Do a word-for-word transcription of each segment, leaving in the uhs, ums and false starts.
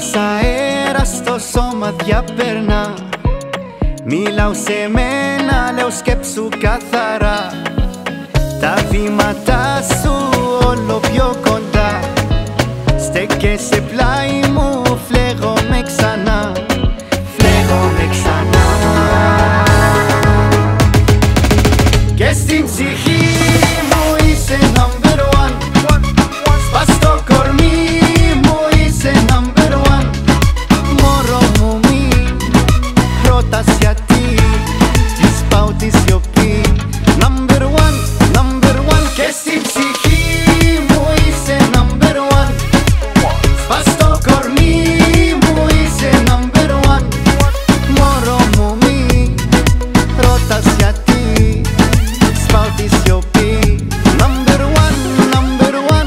Αυτός αέρας στο σώμα διαπερνά. Μιλάω σε μένα, λέω σκέψου καθαρά. Τα βήματα σου όλο πιο κοντά. Στέκεσαι πλάι μου, φλεγομαι ξανά. Φλεγομαι ξανά. Και στην ψυχή μου είσαι number one. Σπας το κορμί μου είσαι number one. Μωρό μου μη ρωτάς γιατί, τι σπάω τη σιωπή. Number one, number one. Και στην ψυχή μου είσαι number one. Σπας το κορμί μου είσαι number one. Μωρό μου μη ρωτάς γιατί, σπάω τη σιωπή. Number one, number one.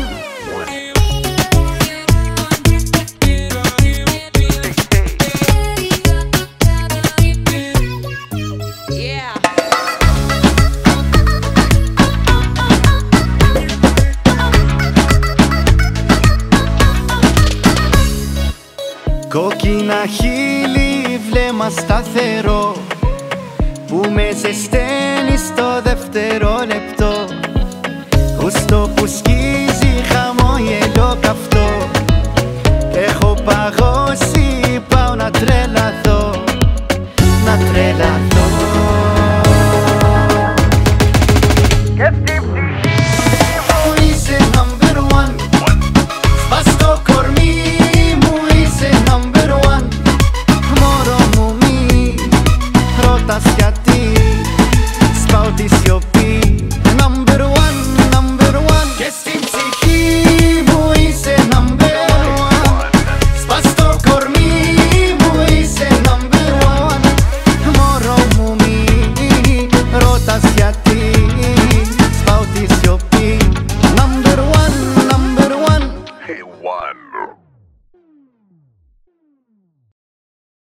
Κόκκινα χείλη, βλέμμα σταθερό που με ζεσταίνει στο δεύτερο λεπτό. Γούστο που σκίζει, χαμόγελο καυτό. Έχω παγώσει, πάω να τρελαθώ, να τρελαθώ.